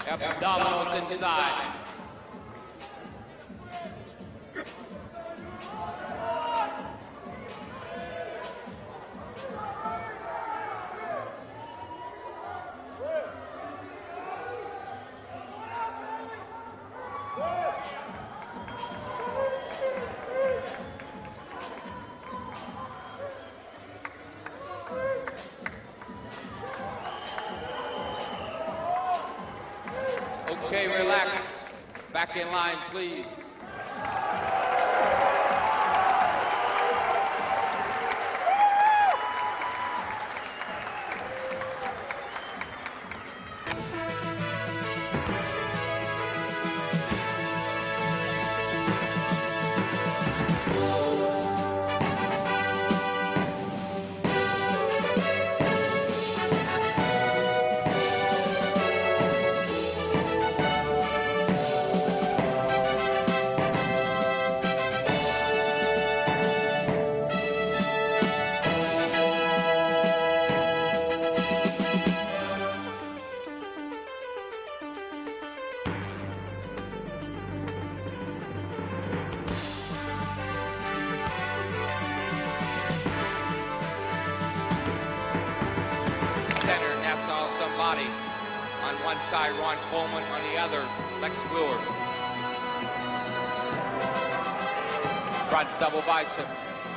Abdominals inside. Okay, relax. Back in line, please. Center, Nassau somebody. On one side, Ron Coleman. On the other, Lex Wheeler. Front double bicep.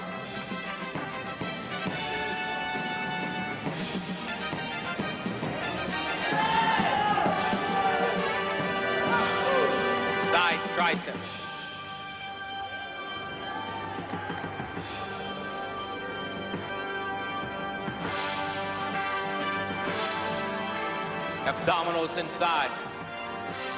Side tricep. Abdominals inside.